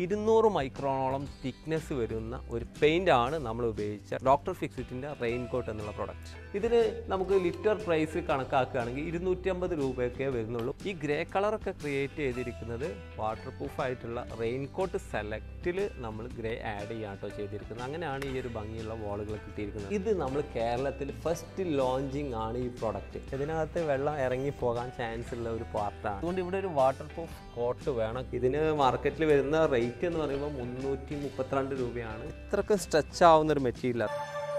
200 മൈക്രോണോളം thickness വരുന്ന ഒരു പെയിൻ്റാണ് നമ്മൾ ഉപയോഗിച്ച ഡോക്ടർ ഫിക്സിറ്റിൻ്റെ റെയിൻകോട്ട് എന്നുള്ള പ്രൊഡക്റ്റ്. ഇതിന് നമുക്ക് ലിറ്റർ പ്രൈസ് കണക്കാക്കുകയാണെങ്കിൽ 250 രൂപയൊക്കെ വരുന്നുള്ളൂ. ഈ ഗ്രേ കളറൊക്കെ ക്രിയേറ്റ് ചെയ്തിരിക്കുന്നത് വാട്ടർ പ്രൂഫ് ആയിട്ടുള്ള റെയിൻകോട്ട് സെലക്റ്റിൽ നമ്മൾ ഗ്രേ ആഡ് ചെയ്യാട്ടോ ചെയ്തിരിക്കുന്നത്. അങ്ങനെയാണ് ഈ ഒരു ഭംഗിയുള്ള വാളുകൾ കിട്ടിയിരിക്കുന്നത്. ഇത് നമ്മൾ കേരളത്തിൽ ഫസ്റ്റ് ലോഞ്ചിങ് ആണ് ഈ പ്രൊഡക്റ്റ്. ഇതിനകത്ത് വെള്ളം ഇറങ്ങി പോകാൻ ചാൻസ് ഉള്ള ഒരു പാർട്ടാണ്. അതുകൊണ്ട് ഇവിടെ ഒരു വാട്ടർ പ്രൂഫ് കോട്ട് വേണം. ഇതിന് മാർക്കറ്റിൽ വരുന്ന റേറ്റ് എന്ന് പറയുമ്പോൾ 332 രൂപയാണ്. ഇത്രയ്ക്ക് സ്ട്രെച്ച് ആവുന്നൊരു മെറ്റീരിയൽ.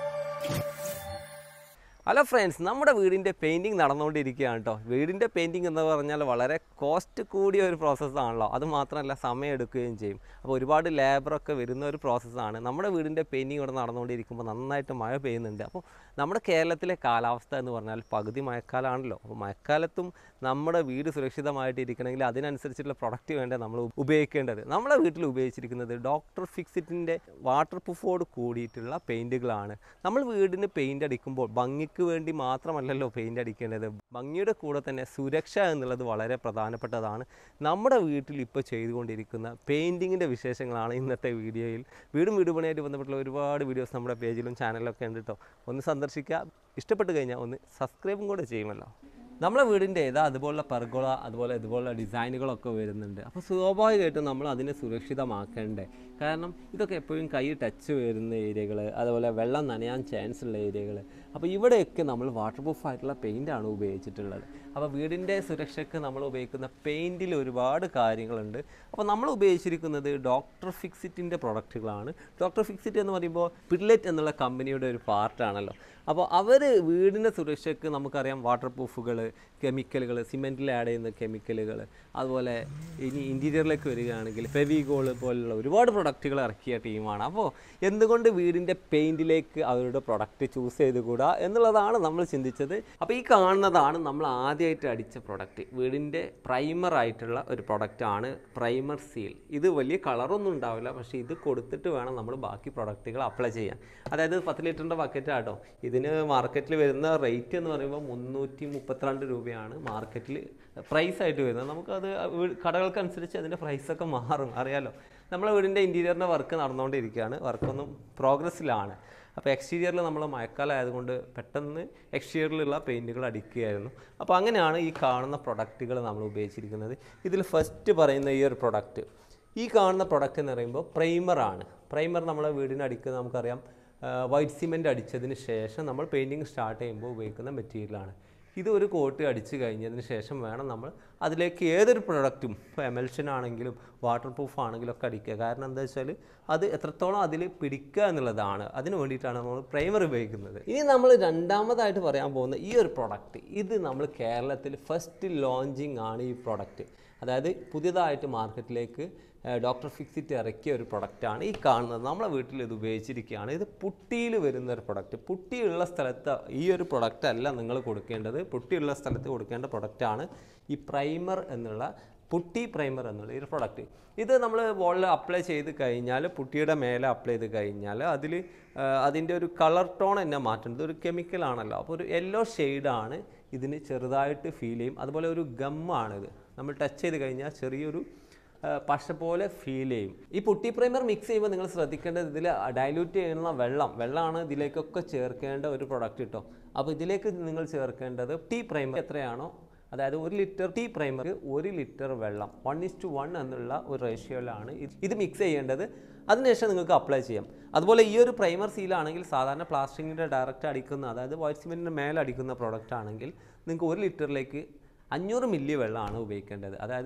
ഹലോ ഫ്രണ്ട്സ്, നമ്മുടെ വീടിൻ്റെ പെയിൻറ്റിങ് നടന്നുകൊണ്ടിരിക്കുകയാണ് കേട്ടോ. വീടിൻ്റെ പെയിൻറ്റിങ് എന്ന് പറഞ്ഞാൽ വളരെ കോസ്റ്റ് കൂടിയ ഒരു പ്രോസസ്സാണല്ലോ. അത് മാത്രമല്ല സമയം എടുക്കുകയും ചെയ്യും. അപ്പോൾ ഒരുപാട് ലേബറൊക്കെ വരുന്ന ഒരു പ്രോസസ്സാണ്. നമ്മുടെ വീടിൻ്റെ പെയിൻറ്റിങ് ഇവിടെ നടന്നുകൊണ്ടിരിക്കുമ്പോൾ നന്നായിട്ട് മഴ പെയ്യുന്നുണ്ട്. അപ്പോൾ നമ്മുടെ കേരളത്തിലെ കാലാവസ്ഥ എന്ന് പറഞ്ഞാൽ പകുതി മഴക്കാലമാണല്ലോ. അപ്പോൾ മഴക്കാലത്തും നമ്മുടെ വീട് സുരക്ഷിതമായിട്ട് ഇരിക്കണമെങ്കിൽ അതിനനുസരിച്ചുള്ള പ്രൊഡക്റ്റ് വേണ്ടേ നമ്മൾ ഉപയോഗിക്കേണ്ടത്. നമ്മളെ വീട്ടിൽ ഉപയോഗിച്ചിരിക്കുന്നത് ഡോക്ടർ ഫിക്സിറ്റിൻ്റെ വാട്ടർ പ്രൂഫോട് കൂടിയിട്ടുള്ള പെയിൻറ്റുകളാണ്. നമ്മൾ വീടിന് പെയിൻ്റ് അടിക്കുമ്പോൾ ഭംഗിക്ക് വേണ്ടി മാത്രമല്ലല്ലോ പെയിൻ്റ് അടിക്കേണ്ടത്. ഭംഗിയുടെ കൂടെ തന്നെ സുരക്ഷ എന്നുള്ളത് വളരെ പ്രധാനപ്പെട്ടതാണ്. നമ്മുടെ വീട്ടിൽ ഇപ്പോൾ ചെയ്തുകൊണ്ടിരിക്കുന്ന പെയിൻറ്റിങ്ങിൻ്റെ വിശേഷങ്ങളാണ് ഇന്നത്തെ വീഡിയോയിൽ. വീടും വീടുപണിയായിട്ട് ബന്ധപ്പെട്ടുള്ള ഒരുപാട് വീഡിയോസ് നമ്മുടെ പേജിലും ചാനലിലൊക്കെ ഉണ്ട് കേട്ടോ. ഒന്ന് സന്ദർശിക്കുക. ഇഷ്ടപ്പെട്ട് കഴിഞ്ഞാൽ ഒന്ന് സബ്സ്ക്രൈബും കൂടെ ചെയ്യുമല്ലോ. നമ്മളെ വീടിൻ്റെ അതുപോലുള്ള പെർഗോള അതുപോലെ ഇതുപോലുള്ള ഡിസൈനുകളൊക്കെ വരുന്നുണ്ട്. അപ്പോൾ സ്വാഭാവികമായിട്ടും നമ്മൾ അതിനെ സുരക്ഷിതമാക്കേണ്ടേ. കാരണം ഇതൊക്കെ എപ്പോഴും കൈ ടച്ച് വരുന്ന ഏരിയകൾ, അതുപോലെ വെള്ളം നനയാൻ ചാൻസ് ഉള്ള ഏരിയകൾ. അപ്പോൾ ഇവിടെയൊക്കെ നമ്മൾ വാട്ടർ പ്രൂഫ് ആയിട്ടുള്ള പെയിൻ്റാണ് ഉപയോഗിച്ചിട്ടുള്ളത്. അപ്പോൾ വീടിൻ്റെ സുരക്ഷയ്ക്ക് നമ്മൾ ഉപയോഗിക്കുന്ന പെയിൻറ്റിൽ ഒരുപാട് കാര്യങ്ങളുണ്ട്. അപ്പോൾ നമ്മൾ ഉപയോഗിച്ചിരിക്കുന്നത് ഡോക്ടർ ഫിക്സിറ്റിൻ്റെ പ്രൊഡക്റ്റുകളാണ്. ഡോക്ടർ ഫിക്സിറ്റ് എന്ന് പറയുമ്പോൾ പിഡ്ലെറ്റ് എന്നുള്ള കമ്പനിയുടെ ഒരു പാർട്ടാണല്ലോ. അപ്പോൾ അവർ വീടിൻ്റെ സുരക്ഷയ്ക്ക് നമുക്കറിയാം വാട്ടർ പ്രൂഫുകൾ, കെമിക്കലുകൾ, സിമെൻറ്റിൽ ആഡ് ചെയ്യുന്ന കെമിക്കലുകൾ, അതുപോലെ ഇനി ഇൻറ്റീരിയറിലേക്ക് വരികയാണെങ്കിൽ ഫെവിഗോൾ പോലുള്ള ഒരുപാട് പ്രൊഡക്റ്റുകൾ ഇറക്കിയ ടീമാണ്. അപ്പോൾ എന്തുകൊണ്ട് വീടിൻ്റെ പെയിൻറ്റിലേക്ക് അവരുടെ പ്രൊഡക്റ്റ് ചൂസ് ചെയ്തുകൂടാ എന്നുള്ളതാണ് നമ്മൾ ചിന്തിച്ചത്. അപ്പോൾ ഈ കാണുന്നതാണ് നമ്മൾ ആദ്യമായിട്ട് അടിച്ച പ്രൊഡക്റ്റ്. വീടിൻ്റെ പ്രൈമറായിട്ടുള്ള ഒരു പ്രൊഡക്റ്റാണ് പ്രൈമർ സീൽ. ഇത് വലിയ കളറൊന്നും ഉണ്ടാവില്ല, പക്ഷേ ഇത് കൊടുത്തിട്ട് വേണം നമ്മൾ ബാക്കി പ്രൊഡക്റ്റുകൾ അപ്ലൈ ചെയ്യാൻ. അതായത് 10 ലിറ്ററിൻ്റെ ബക്കറ്റാട്ടോ. ഇതിന് മാർക്കറ്റിൽ വരുന്ന റേറ്റ് എന്ന് പറയുമ്പോൾ 332 രൂപയാണ് മാർക്കറ്റിൽ പ്രൈസായിട്ട് വരുന്നത്. നമുക്കത് കടകൾക്കനുസരിച്ച് അതിൻ്റെ പ്രൈസൊക്കെ മാറും, അറിയാലോ. നമ്മളെ വീടിൻ്റെ ഇൻറ്റീരിയറിൻ്റെ വർക്ക് നടന്നുകൊണ്ടിരിക്കുകയാണ്. വർക്കൊന്നും പ്രോഗ്രസ്സിലാണ്. അപ്പോൾ എക്സ്റ്റീരിയറിൽ നമ്മൾ മഴക്കാലം ആയതുകൊണ്ട് പെട്ടെന്ന് എക്സ്റ്റീരിയറിലുള്ള പെയിൻറ്റുകൾ അടിക്കുകയായിരുന്നു. അപ്പോൾ അങ്ങനെയാണ് ഈ കാണുന്ന പ്രൊഡക്റ്റുകൾ നമ്മൾ ഉപയോഗിച്ചിരിക്കുന്നത്. ഇതിൽ ഫസ്റ്റ് പറയുന്ന ഈ ഒരു പ്രൊഡക്റ്റ്, ഈ കാണുന്ന പ്രൊഡക്റ്റ് എന്ന് പറയുമ്പോൾ പ്രൈമറാണ്. പ്രൈമർ നമ്മളെ വീടിന് അടിക്കുന്നത് നമുക്കറിയാം വൈറ്റ് സിമെൻറ്റ് അടിച്ചതിന് ശേഷം നമ്മൾ പെയിൻറ്റിങ് സ്റ്റാർട്ട് ചെയ്യുമ്പോൾ ഉപയോഗിക്കുന്ന മെറ്റീരിയലാണ്. ഇത് ഒരു കോട്ട് അടിച്ച് കഴിഞ്ഞതിന് ശേഷം വേണം നമ്മൾ അതിലേക്ക് ഏതൊരു പ്രൊഡക്റ്റും, ഇപ്പോൾ എമൽഷൻ ആണെങ്കിലും വാട്ടർ പ്രൂഫ് ആണെങ്കിലും ഒക്കെ അടിക്കുക. കാരണം എന്താ വെച്ചാൽ അത് എത്രത്തോളം അതിൽ പിടിക്കുക എന്നുള്ളതാണ്. അതിന് വേണ്ടിയിട്ടാണ് നമ്മൾ പ്രൈമർ ഉപയോഗിക്കുന്നത്. ഇനി നമ്മൾ രണ്ടാമതായിട്ട് പറയാൻ പോകുന്ന ഈ ഒരു പ്രൊഡക്റ്റ്, ഇത് നമ്മൾ കേരളത്തിൽ ഫസ്റ്റ് ലോഞ്ചിങ് ആണ് ഈ പ്രൊഡക്റ്റ്. അതായത് പുതിയതായിട്ട് മാർക്കറ്റിലേക്ക് ഡോക്ടർ ഫിക്സിറ്റ് ഇറക്കിയ ഒരു പ്രൊഡക്റ്റാണ് ഈ കാണുന്നത്. നമ്മളെ വീട്ടിൽ ഇത് ഉപയോഗിച്ചിരിക്കുകയാണ്. ഇത് പുട്ടിയിൽ വരുന്ന ഒരു പ്രൊഡക്റ്റ്. പുട്ടിയുള്ള സ്ഥലത്ത് ഈ ഒരു പ്രൊഡക്റ്റ് അല്ല നിങ്ങൾ കൊടുക്കേണ്ടത്. പുട്ടിയുള്ള സ്ഥലത്ത് കൊടുക്കേണ്ട പ്രൊഡക്റ്റാണ് ഈ പ്രൈമർ എന്നുള്ള പുട്ടി പ്രൈമർ എന്നുള്ള ഈ പ്രൊഡക്റ്റ്. ഇത് നമ്മൾ വോളിൽ അപ്ലൈ ചെയ്ത് കഴിഞ്ഞാൽ, പുട്ടിയുടെ മേലെ അപ്ലൈ ചെയ്ത് കഴിഞ്ഞാൽ അതിൽ അതിൻ്റെ ഒരു കളർ ടോൺ തന്നെ മാറ്റുന്നത്. ഒരു കെമിക്കലാണല്ലോ. അപ്പോൾ ഒരു യെല്ലോ ഷെയ്ഡാണ് ഇതിന് ചെറുതായിട്ട് ഫീൽ ചെയ്യും. അതുപോലെ ഒരു ഗമ്മാണിത്. നമ്മൾ ടച്ച് ചെയ്ത് കഴിഞ്ഞാൽ ചെറിയൊരു പശ പോലെ ഫീൽ ചെയ്യും. ഈ പുട്ടി പ്രൈമർ മിക്സ് ചെയ്യുമ്പോൾ നിങ്ങൾ ശ്രദ്ധിക്കേണ്ടത് ഇതിൽ ഡൈല്യൂട്ട് ചെയ്യുന്ന വെള്ളമാണ് ഇതിലേക്കൊക്കെ ചേർക്കേണ്ട ഒരു പ്രൊഡക്റ്റ് കേട്ടോ. അപ്പോൾ ഇതിലേക്ക് നിങ്ങൾ ചേർക്കേണ്ടത് ടീ പ്രൈമർ എത്രയാണോ, അതായത് 1 ലിറ്റർ ടീ പ്രൈമർ 1 ലിറ്റർ വെള്ളം 1:1 എന്നുള്ള ഒരു റേഷ്യോയിലാണ് ഇത് മിക്സ് ചെയ്യേണ്ടത്. അതിനുശേഷം നിങ്ങൾക്ക് അപ്ലൈ ചെയ്യാം. അതുപോലെ ഈ ഒരു പ്രൈമർ സീലാണെങ്കിൽ സാധാരണ പ്ലാസ്റ്റിക്കിൻ്റെ ഡയറക്റ്റ് അടിക്കുന്ന, അതായത് വൈറ്റ് സിമെൻറ്റിൻ്റെ മേലെ അടിക്കുന്ന പ്രോഡക്റ്റ് ആണെങ്കിൽ നിങ്ങൾക്ക് 1 ലിറ്ററിലേക്ക് 500 മില്ലി വെള്ളമാണ് ഉപയോഗിക്കേണ്ടത്. അതായത്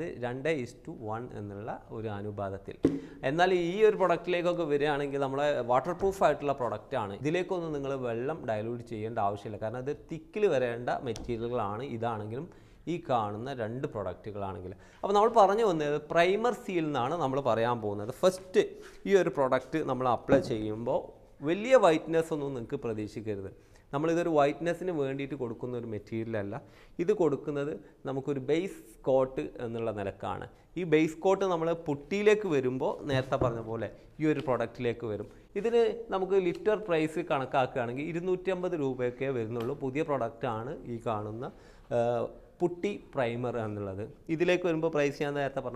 2:1 എന്നുള്ള ഒരു അനുപാതത്തിൽ. എന്നാൽ ഈ ഒരു പ്രൊഡക്റ്റിലേക്കൊക്കെ വരികയാണെങ്കിൽ നമ്മളെ വാട്ടർ പ്രൂഫ് ആയിട്ടുള്ള പ്രൊഡക്റ്റാണ്. ഇതിലേക്കൊന്നും നിങ്ങൾ വെള്ളം ഡൈലൂട്ട് ചെയ്യേണ്ട ആവശ്യമില്ല. കാരണം അത് തിക്കിൽ വരേണ്ട മെറ്റീരിയലുകളാണ് ഇതാണെങ്കിലും ഈ കാണുന്ന 2 പ്രൊഡക്റ്റുകളാണെങ്കിൽ. അപ്പോൾ നമ്മൾ പറഞ്ഞു വന്നത് പ്രൈമർ സീൽ എന്നാണ് നമ്മൾ പറയാൻ പോകുന്നത്. ഫസ്റ്റ് ഈ ഒരു പ്രൊഡക്റ്റ് നമ്മൾ അപ്ലൈ ചെയ്യുമ്പോൾ വലിയ വൈറ്റ്നെസ് ഒന്നും നിങ്ങൾക്ക് പ്രതീക്ഷിക്കരുത്. നമ്മളിതൊരു വൈറ്റ്നെസ്സിന് വേണ്ടിയിട്ട് കൊടുക്കുന്ന ഒരു മെറ്റീരിയലല്ല. ഇത് കൊടുക്കുന്നത് നമുക്കൊരു ബേസ് കോട്ട് എന്നുള്ള നിലക്കാണ്. ഈ ബേസ് കോട്ട് നമ്മൾ പുട്ടിയിലേക്ക് വരുമ്പോൾ നേരത്തെ പറഞ്ഞ പോലെ ഈ ഒരു പ്രൊഡക്റ്റിലേക്ക് വരും. ഇതിന് നമുക്ക് ലിറ്റർ പ്രൈസ് കണക്കാക്കുകയാണെങ്കിൽ 250 രൂപയൊക്കെ വരുന്നുള്ളൂ. പുതിയ പ്രൊഡക്റ്റാണ് ഈ കാണുന്ന പുട്ടി പ്രൈമർ എന്നുള്ളത്. ഇതിലേക്ക് വരുമ്പോൾ പ്രൈസ് ഞാൻ നേരത്തെ പറഞ്ഞ പോലെ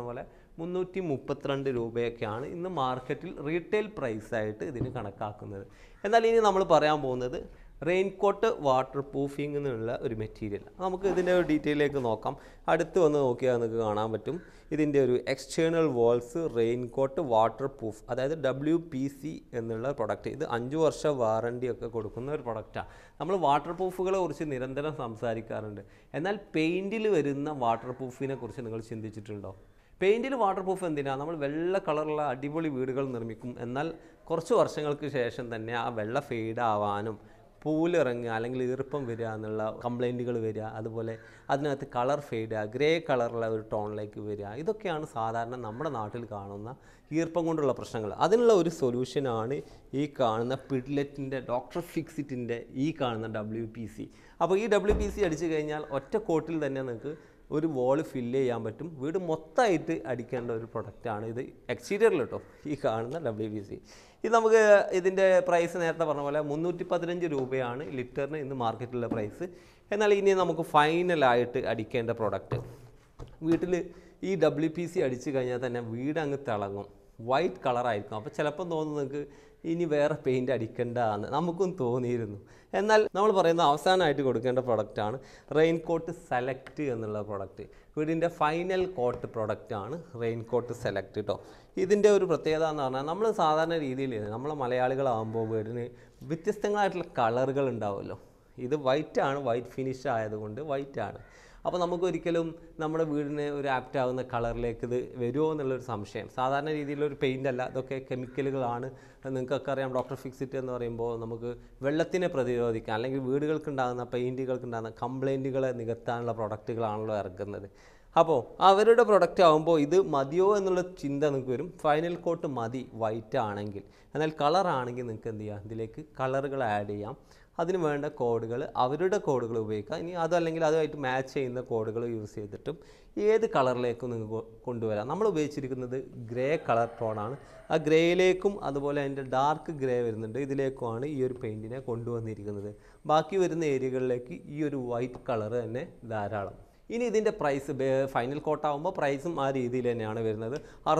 332 രൂപയൊക്കെയാണ് ഇന്ന് മാർക്കറ്റിൽ റീറ്റെയിൽ പ്രൈസായിട്ട് ഇതിന് കണക്കാക്കുന്നത്. എന്നാൽ ഇനി നമ്മൾ പറയാൻ പോകുന്നത് റെയിൻകോട്ട് വാട്ടർ പ്രൂഫിംഗ് എന്നുള്ള ഒരു മെറ്റീരിയൽ. നമുക്ക് ഇതിൻ്റെ ഒരു ഡീറ്റെയിലേക്ക് നോക്കാം. അടുത്ത് വന്ന് നോക്കിയാൽ നിങ്ങൾക്ക് കാണാൻ പറ്റും ഇതിൻ്റെ ഒരു external walls raincoat water proof, അതായത് WPC എന്നുള്ള പ്രൊഡക്റ്റ്. ഇത് 5 വർഷ വാറണ്ടി ഒക്കെ കൊടുക്കുന്ന ഒരു പ്രൊഡക്റ്റാണ്. നമ്മൾ വാട്ടർ പ്രൂഫുകളെ കുറിച്ച് നിരന്തരം സംസാരിക്കാറുണ്ട്. എന്നാൽ പെയിൻറ്റിൽ വരുന്ന വാട്ടർ പ്രൂഫിനെ കുറിച്ച് നിങ്ങൾ ചിന്തിച്ചിട്ടുണ്ടോ? പെയിൻറ്റിൽ വാട്ടർ പ്രൂഫ് എന്തിനാണ്? നമ്മൾ വെള്ള കളറുള്ള അടിപൊളി വീടുകൾ നിർമ്മിക്കും. എന്നാൽ കുറച്ച് വർഷങ്ങൾക്ക് ശേഷം തന്നെ ആ വെള്ള ഫെയ്ഡ് ആവാനും പൂലിറങ്ങുക അല്ലെങ്കിൽ ഈർപ്പം വരിക എന്നുള്ള കംപ്ലൈൻറ്റുകൾ വരിക, അതുപോലെ അതിനകത്ത് കളർ ഫെയ്ഡ്, ഗ്രേ കളറുള്ള ഒരു ടോണിലേക്ക് വരിക, ഇതൊക്കെയാണ് സാധാരണ നമ്മുടെ നാട്ടിൽ കാണുന്ന ഈർപ്പം കൊണ്ടുള്ള പ്രശ്നങ്ങൾ. അതിനുള്ള ഒരു സൊല്യൂഷനാണ് ഈ കാണുന്ന പിഡ്ലെറ്റിൻ്റെ ഡോക്ടർ ഫിക്സിറ്റിൻ്റെ ഈ കാണുന്ന WPC. അപ്പോൾ ഈ WPC അടിച്ചു കഴിഞ്ഞാൽ ഒറ്റ കോട്ടിൽ തന്നെ നിങ്ങൾക്ക് ഒരു വോള് ഫില്ല് ചെയ്യാൻ പറ്റും. വീട് മൊത്തമായിട്ട് അടിക്കേണ്ട ഒരു പ്രൊഡക്റ്റാണ് ഇത്. എക്സ്റ്റീരിയറിൽ കേട്ടോ ഈ കാണുന്ന WPC. ഇത് നമുക്ക് ഇതിൻ്റെ പ്രൈസ് നേരത്തെ പറഞ്ഞ പോലെ 315 രൂപയാണ് ലിറ്ററിന് ഇന്ന് മാർക്കറ്റിലുള്ള പ്രൈസ്. എന്നാൽ ഇനി നമുക്ക് ഫൈനലായിട്ട് അടിക്കേണ്ട പ്രൊഡക്റ്റ്, വീട്ടിൽ ഈ WPC അടിച്ചു കഴിഞ്ഞാൽ തന്നെ വീട് അങ്ങ് തിളങ്ങും, വൈറ്റ് കളറായിരിക്കും. അപ്പോൾ ചിലപ്പം തോന്നുന്നു നിങ്ങൾക്ക് ഇനി വേറെ പെയിൻറ്റ് അടിക്കേണ്ടതാണ്, നമുക്കും തോന്നിയിരുന്നു. എന്നാൽ നമ്മൾ പറയുന്ന അവസാനമായിട്ട് കൊടുക്കേണ്ട പ്രൊഡക്റ്റാണ് റെയിൻകോട്ട് സെലക്ട് എന്നുള്ള പ്രൊഡക്റ്റ്. വീടിൻ്റെ ഫൈനൽ കോട്ട് പ്രൊഡക്റ്റാണ് റെയിൻകോട്ട് സെലക്ട് കേട്ടോ. ഇതിൻ്റെ ഒരു പ്രത്യേകത എന്ന് പറഞ്ഞാൽ നമ്മൾ സാധാരണ രീതിയിൽ നമ്മൾ മലയാളികളാകുമ്പോൾ വീടിന് വ്യത്യസ്തങ്ങളായിട്ടുള്ള കളറുകൾ ഉണ്ടാവുമല്ലോ. ഇത് വൈറ്റാണ്, വൈറ്റ് ഫിനിഷ് ആയതുകൊണ്ട് വൈറ്റാണ്. അപ്പോൾ നമുക്കൊരിക്കലും നമ്മുടെ വീടിന് ഒരു ആപ്റ്റ് ആകുന്ന കളറിലേക്ക് ഇത് വരുമോ എന്നുള്ളൊരു സംശയം. സാധാരണ രീതിയിലൊരു പെയിൻ്റ് അല്ല, ഇതൊക്കെ കെമിക്കലുകളാണ്. നിങ്ങൾക്കൊക്കെ അറിയാം, ഡോക്ടർ ഫിക്സിറ്റ് എന്ന് പറയുമ്പോൾ നമുക്ക് വെള്ളത്തിനെ പ്രതിരോധിക്കാൻ അല്ലെങ്കിൽ വീടുകൾക്കുണ്ടാകുന്ന പെയിൻറ്റുകൾക്കുണ്ടാകുന്ന കംപ്ലൈൻറ്റുകളെ നികത്താനുള്ള പ്രൊഡക്റ്റുകളാണല്ലോ ഇറക്കുന്നത്. അപ്പോൾ അവരുടെ പ്രൊഡക്റ്റ് ആകുമ്പോൾ ഇത് മതിയോ എന്നുള്ള ചിന്ത നിങ്ങൾക്ക് വരും. ഫൈനൽ കോട്ട് മതി വൈറ്റ് ആണെങ്കിൽ. എന്നാൽ കളറാണെങ്കിൽ നിങ്ങൾക്ക് എന്ത് ചെയ്യാം, ഇതിലേക്ക് കളറുകൾ ആഡ് ചെയ്യാം. അതിന് വേണ്ട കോഡുകൾ അവരുടെ കോഡുകൾ ഉപയോഗിക്കാം. ഇനി അതല്ലെങ്കിൽ അതുമായിട്ട് മാച്ച് ചെയ്യുന്ന കോഡുകൾ യൂസ് ചെയ്തിട്ടും ഏത് കളറിലേക്കും നിങ്ങൾക്ക് കൊണ്ടുവരാം. നമ്മൾ ഉപയോഗിച്ചിരിക്കുന്നത് ഗ്രേ കളർ ടോണാണ്. ആ ഗ്രേയിലേക്കും അതുപോലെ അതിൻ്റെ ഡാർക്ക് ഗ്രേ വരുന്നുണ്ട്, ഇതിലേക്കുമാണ് ഈ ഒരു പെയിൻറ്റിനെ കൊണ്ടുവന്നിരിക്കുന്നത്. ബാക്കി വരുന്ന ഏരിയകളിലേക്ക് ഈ ഒരു വൈറ്റ് കളർ തന്നെ ധാരാളം. ഇനി ഇതിൻ്റെ പ്രൈസ് ഫൈനൽ കോട്ടാകുമ്പോൾ പ്രൈസും ആ രീതിയിൽ തന്നെയാണ് വരുന്നത്.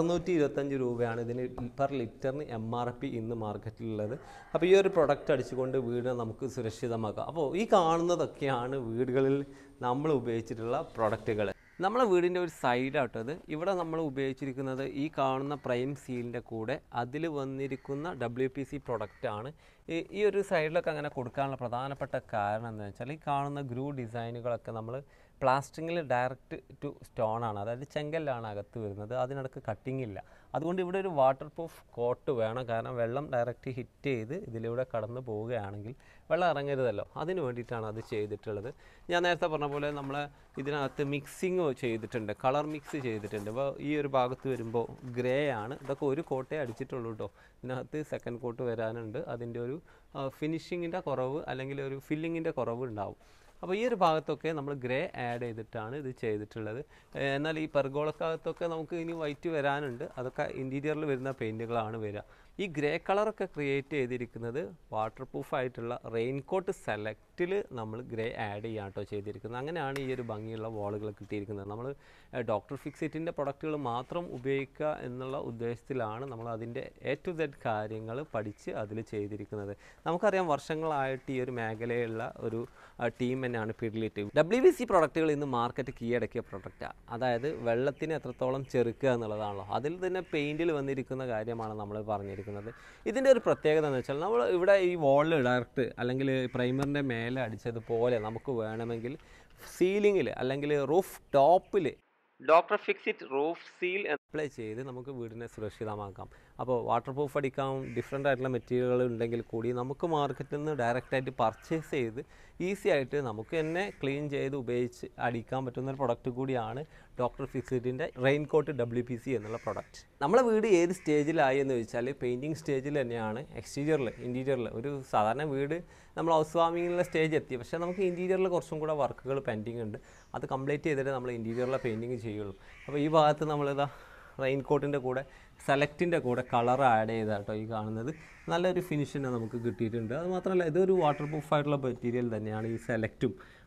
625 രൂപയാണ് ഇതിന് പെർ ലിറ്ററിന് MRP ഇന്ന് മാർക്കറ്റിലുള്ളത്. അപ്പോൾ ഈ ഒരു പ്രൊഡക്റ്റ് അടിച്ചുകൊണ്ട് വീടിനെ നമുക്ക് സുരക്ഷിതമാക്കാം. അപ്പോൾ ഈ കാണുന്നതൊക്കെയാണ് വീടുകളിൽ നമ്മൾ ഉപയോഗിച്ചിട്ടുള്ള പ്രൊഡക്റ്റുകൾ. നമ്മളെ വീടിൻ്റെ ഒരു സൈഡായിട്ടത് ഇവിടെ നമ്മൾ ഉപയോഗിച്ചിരിക്കുന്നത് ഈ കാണുന്ന പ്രൈം സീലിൻ്റെ കൂടെ അതിൽ വന്നിരിക്കുന്ന WPC പ്രൊഡക്റ്റാണ്. ഈ ഒരു സൈഡിലൊക്കെ അങ്ങനെ കൊടുക്കാനുള്ള പ്രധാനപ്പെട്ട കാരണം എന്താണെന്ന് വെച്ചാൽ ഈ കാണുന്ന ഗ്രൂ ഡിസൈനുകളൊക്കെ നമ്മൾ പ്ലാസ്റ്ററിങ്ങിൽ ഡയറക്റ്റ് ടു സ്റ്റോൺ ആണ്, അതായത് ചെങ്കല്ലാണ് അകത്ത് വരുന്നത്. അതിനിടക്ക് കട്ടിങ് ഇല്ല. അതുകൊണ്ട് ഇവിടെ ഒരു വാട്ടർ പ്രൂഫ് കോട്ട് വേണം. കാരണം വെള്ളം ഡയറക്റ്റ് ഹിറ്റ് ചെയ്ത് ഇതിലൂടെ കടന്നു പോവുകയാണെങ്കിൽ വെള്ളം ഇറങ്ങരുതല്ലോ, അതിന് വേണ്ടിയിട്ടാണ് അത് ചെയ്തിട്ടുള്ളത്. ഞാൻ നേരത്തെ പറഞ്ഞ പോലെ നമ്മൾ ഇതിനകത്ത് മിക്സിങ് ചെയ്തിട്ടുണ്ട്, കളർ മിക്സ് ചെയ്തിട്ടുണ്ട്. അപ്പോൾ ഈ ഒരു ഭാഗത്ത് വരുമ്പോൾ ഗ്രേ ആണ്. ഇതൊക്കെ ഒരു കോട്ടേ അടിച്ചിട്ടുള്ളൂ കേട്ടോ. ഇതിനകത്ത് സെക്കൻഡ് കോട്ട് വരാനുണ്ട്. അതിൻ്റെ ഒരു ഫിനിഷിങ്ങിൻ്റെ കുറവ് അല്ലെങ്കിൽ ഒരു ഫില്ലിങ്ങിൻ്റെ കുറവ് ഉണ്ടാവും. അപ്പോൾ ഈ ഒരു ഭാഗത്തൊക്കെ നമ്മൾ ഗ്രേ ആഡ് ചെയ്തിട്ടാണ് ഇത് ചെയ്തിട്ടുള്ളത്. എന്നാൽ ഈ പെർഗോളക്കകത്തൊക്കെ നമുക്ക് ഇനി വൈറ്റ് വരാനുണ്ട്. അതൊക്കെ ഇൻറ്റീരിയറിൽ വരുന്ന പെയിൻറ്റുകളാണ് വരിക. ഈ ഗ്രേ കളറൊക്കെ ക്രിയേറ്റ് ചെയ്തിരിക്കുന്നത് വാട്ടർ പ്രൂഫായിട്ടുള്ള റെയിൻകോട്ട് സെലക്റ്റിൽ നമ്മൾ ഗ്രേ ആഡ് ചെയ്യാൻ കേട്ടോ ചെയ്തിരിക്കുന്നത്. അങ്ങനെയാണ് ഈ ഒരു ഭംഗിയുള്ള വാളുകൾ കിട്ടിയിരിക്കുന്നത്. നമ്മൾ ഡോക്ടർ ഫിക്സിറ്റിൻ്റെ പ്രൊഡക്റ്റുകൾ മാത്രം ഉപയോഗിക്കുക എന്നുള്ള ഉദ്ദേശത്തിലാണ് നമ്മൾ അതിൻ്റെ A to Z കാര്യങ്ങൾ പഠിച്ച് അതിൽ ചെയ്തിരിക്കുന്നത്. നമുക്കറിയാം വർഷങ്ങളായിട്ട് ഈ ഒരു മേഖലയുള്ള ഒരു ടീം തന്നെയാണ് പിഡ്ലിറ്റ്. WPC പ്രൊഡക്റ്റുകൾ ഇന്ന് മാർക്കറ്റ് കീഴടക്കിയ പ്രൊഡക്റ്റാണ്. അതായത് വെള്ളത്തിനെ എത്രത്തോളം ചെറുക്കുക എന്നുള്ളതാണല്ലോ. അതിൽ തന്നെ പെയിൻറ്റിൽ വന്നിരിക്കുന്ന കാര്യമാണ് നമ്മൾ പറഞ്ഞിരിക്കുന്നത്. ഇതിൻ്റെ ഒരു പ്രത്യേകത എന്ന് വെച്ചാൽ നമ്മൾ ഇവിടെ ഈ വാളിൽ ഡയറക്റ്റ് അല്ലെങ്കിൽ പ്രൈമറിൻ്റെ മേലെ അടിച്ചതുപോലെ നമുക്ക് വേണമെങ്കിൽ സീലിങ്ങിൽ അല്ലെങ്കിൽ റൂഫ് ടോപ്പിൽ doctor Fixit roof seal apply ചെയ്ത് നമുക്ക് വീടിനെ സുരക്ഷിതമാക്കാം. അപ്പോൾ വാട്ടർ പ്രൂഫ് അടിക്കാൻ ഡിഫറെൻ്റ് ആയിട്ടുള്ള മെറ്റീരിയലുകൾ ഉണ്ടെങ്കിൽ കൂടി നമുക്ക് മാർക്കറ്റിൽ നിന്ന് ഡയറക്റ്റായിട്ട് പർച്ചേസ് ചെയ്ത് ഈസി ആയിട്ട് നമുക്ക് തന്നെ ക്ലീൻ ചെയ്ത് ഉപയോഗിച്ച് അടിക്കാൻ പറ്റുന്ന ഒരു പ്രൊഡക്റ്റ് കൂടിയാണ് ഡോക്ടർ ഫിക്സിറ്റിൻ്റെ റെയിൻകോട്ട് WPC എന്നുള്ള പ്രൊഡക്റ്റ്. നമ്മളെ വീട് ഏത് സ്റ്റേജിലായി എന്ന് ചോദിച്ചാൽ പെയിൻറ്റിങ് സ്റ്റേജിൽ തന്നെയാണ്. എക്സ്റ്റീരിയറിൽ ഇൻറ്റീരിയറിൽ ഒരു സാധാരണ വീട് നമ്മൾ ഹൗസ് വാമിങ്ങിലുള്ള സ്റ്റേജ് എത്തി. പക്ഷേ നമുക്ക് ഇൻറ്റീരിയറിൽ കുറച്ചും കൂടെ വർക്കുകൾ പെൻഡിങ് ഉണ്ട്. അത് കംപ്ലീറ്റ് ചെയ്തിട്ട് നമ്മൾ ഇൻറ്റീരിയറിലെ പെയിൻറ്റിങ് ചെയ്യുള്ളൂ. അപ്പോൾ ഈ ഭാഗത്ത് നമ്മളിതാ റെയിൻകോട്ടിൻ്റെ കൂടെ സെലക്റ്റിൻ്റെ കൂടെ കളർ ആഡ് ചെയ്താട്ടോ ഈ കാണുന്നത്. നല്ലൊരു ഫിനിഷിനെ നമുക്ക് കിട്ടിയിട്ടുണ്ട്. അത് മാത്രമല്ല ഇതൊരു വാട്ടർ പ്രൂഫായിട്ടുള്ള മെറ്റീരിയൽ തന്നെയാണ് ഈ സെലക്റ്റും.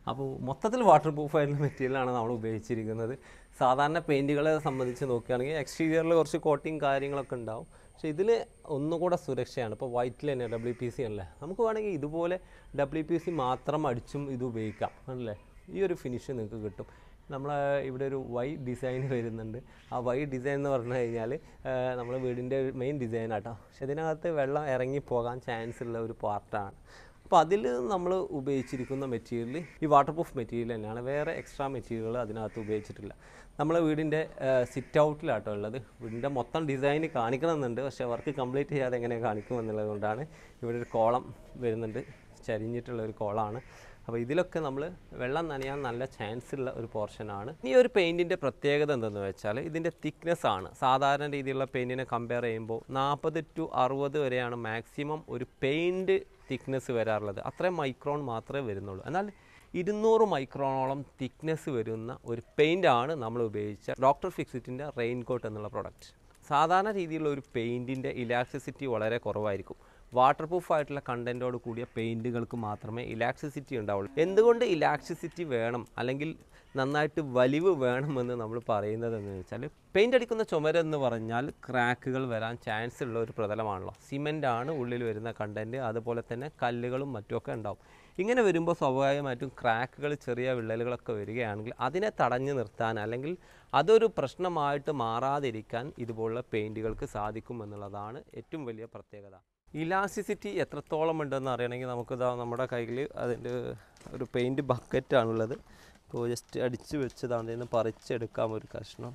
അപ്പോൾ മൊത്തത്തിൽ വാട്ടർ പ്രൂഫായിട്ടുള്ള മെറ്റീരിയലാണ് നമ്മൾ ഉപയോഗിച്ചിരിക്കുന്നത്. സാധാരണ പെയിൻറ്റുകളെ സംബന്ധിച്ച് നോക്കുകയാണെങ്കിൽ എക്സ്റ്റീരിയറിൽ കുറച്ച് കോട്ടിങ് കാര്യങ്ങളൊക്കെ ഉണ്ടാവും. പക്ഷേ ഇതിൽ ഒന്നുകൂടെ സുരക്ഷയാണ്. ഇപ്പോൾ വൈറ്റിൽ തന്നെ WPC അല്ലേ, നമുക്ക് വേണമെങ്കിൽ ഇതുപോലെ WPC മാത്രം അടിച്ചും ഇത് ഉപയോഗിക്കാം അല്ലേ. ഈ ഒരു ഫിനിഷ് നിങ്ങൾക്ക് കിട്ടും. നമ്മൾ ഇവിടെ ഒരു വൈ ഡിസൈൻ വരുന്നുണ്ട്. ആ വൈ ഡിസൈൻ എന്ന് പറഞ്ഞു കഴിഞ്ഞാൽ നമ്മൾ വീടിൻ്റെ മെയിൻ ഡിസൈനാട്ടോ. പക്ഷെ ഇതിനകത്ത് വെള്ളം ഇറങ്ങിപ്പോകാൻ ചാൻസ് ഉള്ള ഒരു പാർട്ടാണ്. അപ്പോൾ അതിൽ നമ്മൾ ഉപയോഗിച്ചിരിക്കുന്ന മെറ്റീരിയൽ ഈ വാട്ടർ പ്രൂഫ് മെറ്റീരിയൽ തന്നെയാണ്. വേറെ എക്സ്ട്രാ മെറ്റീരിയലുകൾ അതിനകത്ത് ഉപയോഗിച്ചിട്ടില്ല. നമ്മൾ വീടിൻ്റെ സിറ്റ് ഔട്ടിലാട്ടോ ഉള്ളത്. വീടിൻ്റെ മൊത്തം ഡിസൈൻ കാണിക്കണമെന്നുണ്ട്, പക്ഷേ വർക്ക് കംപ്ലീറ്റ് ചെയ്യാതെ എങ്ങനെ കാണിക്കുമെന്നുള്ളത് കൊണ്ടാണ്. ഇവിടെ ഒരു കോളം വരുന്നുണ്ട്, ചരിഞ്ഞിട്ടുള്ള ഒരു കോളമാണ്. അപ്പോൾ ഇതിലൊക്കെ നമ്മൾ വെള്ളം നനയാൻ നല്ല ചാൻസ് ഉള്ള ഒരു പോർഷനാണ്. ഈ ഒരു പെയിൻറ്റിൻ്റെ പ്രത്യേകത എന്തെന്ന് വെച്ചാൽ ഇതിൻ്റെ തിക്നെസ് ആണ്. സാധാരണ രീതിയിലുള്ള പെയിൻറ്റിനെ കമ്പയർ ചെയ്യുമ്പോൾ 40 to 60 വരെയാണ് മാക്സിമം ഒരു പെയിൻറ്റ് തിക്നെസ് വരാറുള്ളത്. അത്രയും മൈക്രോൺ മാത്രമേ വരുന്നുള്ളൂ. എന്നാൽ 200 മൈക്രോണോളം തിക്നെസ് വരുന്ന ഒരു പെയിൻ്റാണ് നമ്മൾ ഉപയോഗിച്ച ഡോക്ടർ ഫിക്സിറ്റിൻ്റെ റെയിൻകോട്ട് എന്നുള്ള പ്രൊഡക്റ്റ്. സാധാരണ രീതിയിലുള്ള ഒരു പെയിൻറ്റിൻ്റെ ഇലാസ്റ്റിസിറ്റി വളരെ കുറവായിരിക്കും. വാട്ടർ പ്രൂഫ് ആയിട്ടുള്ള കണ്ടൻറ്റോട് കൂടിയ പെയിൻറ്റുകൾക്ക് മാത്രമേ ഇലാസ്റ്റിസിറ്റി ഉണ്ടാവുള്ളൂ. എന്തുകൊണ്ട് ഇലാസ്റ്റിസിറ്റി വേണം അല്ലെങ്കിൽ നന്നായിട്ട് വലിവ് വേണമെന്ന് നമ്മൾ പറയുന്നതെന്ന് വെച്ചാൽ, പെയിൻ്റ് അടിക്കുന്ന ചുമരെന്ന് പറഞ്ഞാൽ ക്രാക്കുകൾ വരാൻ ചാൻസ് ഉള്ള ഒരു പ്രതലമാണല്ലോ. സിമെൻ്റാണ് ഉള്ളിൽ വരുന്ന കണ്ടൻറ്റ്, അതുപോലെ തന്നെ കല്ലുകളും മറ്റുമൊക്കെ ഉണ്ടാവും. ഇങ്ങനെ വരുമ്പോൾ സ്വാഭാവികമായിട്ടും ക്രാക്കുകൾ, ചെറിയ വിള്ളലുകളൊക്കെ വരികയാണെങ്കിൽ അതിനെ തടഞ്ഞു നിർത്താൻ അല്ലെങ്കിൽ അതൊരു പ്രശ്നമായിട്ട് മാറാതിരിക്കാൻ ഇതുപോലുള്ള പെയിൻറ്റുകൾക്ക് സാധിക്കും എന്നുള്ളതാണ് ഏറ്റവും വലിയ പ്രത്യേകത. ഇലാസ്റ്റിസിറ്റി എത്രത്തോളം ഉണ്ടെന്ന് അറിയണമെങ്കിൽ നമുക്കിതാ നമ്മുടെ കയ്യിൽ അതിൻ്റെ ഒരു പെയിൻറ്റ് ബക്കറ്റാണുള്ളത്. അപ്പോൾ ജസ്റ്റ് അടിച്ച് വെച്ചതാണ്, ഇതിന് പറിച്ചെടുക്കാം ഒരു കഷ്ണം.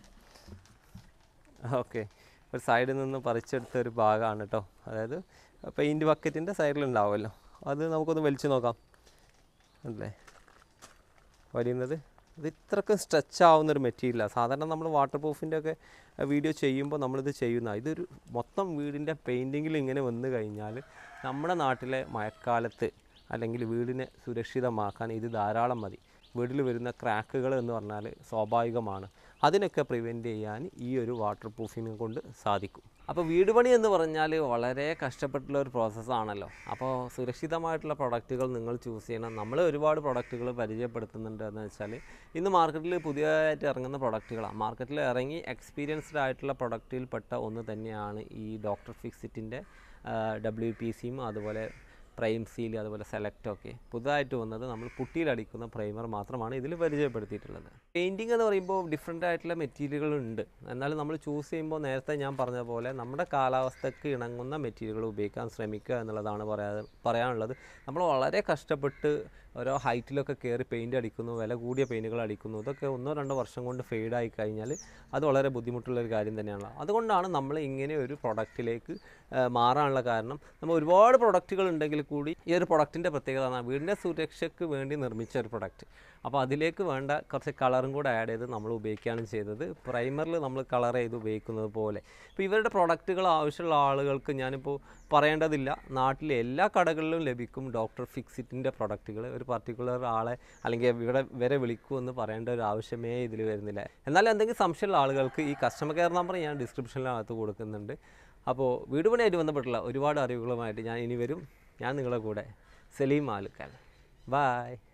ഓക്കെ, ഒരു സൈഡിൽ നിന്ന് പറിച്ചെടുത്ത ഒരു ഭാഗമാണ് കേട്ടോ. അതായത് പെയിൻറ്റ് ബക്കറ്റിൻ്റെ സൈഡിലുണ്ടാവുമല്ലോ, അത് നമുക്കൊന്ന് വലിച്ചു നോക്കാം. അല്ലേ വലിയുന്നത് ഇത് ഇത്രയ്ക്ക് സ്ട്രെച്ച് ആവുന്നൊരു മെറ്റീരിയലാണ്. സാധാരണ നമ്മൾ വാട്ടർ പ്രൂഫിൻ്റെ ഒക്കെ വീഡിയോ ചെയ്യുമ്പോൾ നമ്മളിത് ചെയ്യുന്ന ഇതൊരു മൊത്തം വീടിൻ്റെ പെയിൻറ്റിങ്ങിൽ ഇങ്ങനെ വന്നു കഴിഞ്ഞാൽ നമ്മുടെ നാട്ടിലെ മഴക്കാലത്ത് അല്ലെങ്കിൽ വീടിനെ സുരക്ഷിതമാക്കാൻ ഇത് ധാരാളം മതി. വീട്ടിൽ വരുന്ന ക്രാക്കുകൾ എന്ന് പറഞ്ഞാൽ സ്വാഭാവികമാണ്. അതിനൊക്കെ പ്രിവെൻറ്റ് ചെയ്യാൻ ഈ ഒരു വാട്ടർ പ്രൂഫിനെ കൊണ്ട് സാധിക്കും. അപ്പോൾ വീട് പണി എന്ന് പറഞ്ഞാൽ വളരെ കഷ്ടപ്പെട്ടുള്ള ഒരു പ്രോസസ്സാണല്ലോ. അപ്പോൾ സുരക്ഷിതമായിട്ടുള്ള പ്രൊഡക്റ്റുകൾ നിങ്ങൾ ചൂസ് ചെയ്യണം. നമ്മൾ ഒരുപാട് പ്രൊഡക്റ്റുകൾ പരിചയപ്പെടുത്തുന്നുണ്ട്. എന്ന് വെച്ചാൽ ഇന്ന് മാർക്കറ്റിൽ പുതിയതായിട്ട് ഇറങ്ങുന്ന പ്രൊഡക്റ്റുകളാണ്. മാർക്കറ്റിൽ ഇറങ്ങി എക്സ്പീരിയൻസ്ഡ് ആയിട്ടുള്ള പ്രൊഡക്റ്റിൽപ്പെട്ട ഒന്ന് തന്നെയാണ് ഈ ഡോക്ടർ ഫിക്സിറ്റിൻ്റെ WPCയും അതുപോലെ പ്രൈം സീൽ അതുപോലെ സെലക്റ്റൊക്കെ. പുതുതായിട്ട് വന്നത് നമ്മൾ പുട്ടിയിലടിക്കുന്ന പ്രൈമർ മാത്രമാണ് ഇതിൽ പരിചയപ്പെടുത്തിയിട്ടുള്ളത്. പെയിൻറ്റിങ് എന്ന് പറയുമ്പോൾ ഡിഫറെൻ്റ് ആയിട്ടുള്ള മെറ്റീരിയലുകളുണ്ട്. എന്നാലും നമ്മൾ ചൂസ് ചെയ്യുമ്പോൾ നേരത്തെ ഞാൻ പറഞ്ഞ പോലെ നമ്മുടെ കാലാവസ്ഥയ്ക്ക് ഇണങ്ങുന്ന മെറ്റീരിയലുകൾ ഉപയോഗിക്കാൻ ശ്രമിക്കുക എന്നുള്ളതാണ് പറയാനുള്ളത്. നമ്മൾ വളരെ കഷ്ടപ്പെട്ട് ഓരോ ഹൈറ്റിലൊക്കെ കയറി പെയിൻറ്റ് അടിക്കുന്നു, വില കൂടിയ പെയിൻറ്റുകൾ അടിക്കുന്നു. ഇതൊക്കെ 1-2 വർഷം കൊണ്ട് ഫെയ്ഡായി കഴിഞ്ഞാൽ അത് വളരെ ബുദ്ധിമുട്ടുള്ളൊരു കാര്യം തന്നെയാണ്. അതുകൊണ്ടാണ് നമ്മൾ ഇങ്ങനെ ഒരു പ്രൊഡക്റ്റിലേക്ക് മാറാനുള്ള കാരണം. നമ്മൾ ഒരുപാട് പ്രൊഡക്റ്റുകൾ ഉണ്ടെങ്കിൽ കൂടി ഈ ഒരു പ്രൊഡക്റ്റിൻ്റെ പ്രത്യേകത വീടിൻ്റെ സുരക്ഷയ്ക്ക് വേണ്ടി നിർമ്മിച്ച ഒരു പ്രൊഡക്റ്റ്. അപ്പോൾ അതിലേക്ക് വേണ്ട കുറച്ച് കളറും കൂടെ ആഡ് ചെയ്ത് നമ്മൾ ഉപയോഗിക്കുകയാണ് ചെയ്തത്. പ്രൈമറിൽ നമ്മൾ കളർ ചെയ്ത് ഉപയോഗിക്കുന്നത് പോലെ. ഇപ്പോൾ ഇവരുടെ പ്രൊഡക്റ്റുകൾ ആവശ്യമുള്ള ആളുകൾക്ക് ഞാനിപ്പോൾ പറയേണ്ടതില്ല, നാട്ടിലെ എല്ലാ കടകളിലും ലഭിക്കും ഡോക്ടർ ഫിക്സിറ്റിൻ്റെ പ്രൊഡക്റ്റുകൾ. ഒരു പർട്ടിക്കുലർ ആളെ അല്ലെങ്കിൽ ഇവിടെ വരെ വിളിക്കുമെന്ന് പറയേണ്ട ഒരു ആവശ്യമേ ഇതിൽ വരുന്നില്ല. എന്നാൽ എന്തെങ്കിലും സംശയമുള്ള ആളുകൾക്ക് ഈ കസ്റ്റമർ കെയർ നമ്പർ ഞാൻ ഡിസ്ക്രിപ്ഷനിനകത്ത് കൊടുക്കുന്നുണ്ട്. അപ്പോൾ വീട് പണിയായിട്ട് ബന്ധപ്പെട്ടുള്ള ഒരുപാട് അറിവുകളുമായിട്ട് ഞാൻ ഇനി വരും. ഞാൻ നിങ്ങളുടെ കൂടെ സലീം ആലുക്കാൽ. ബൈ.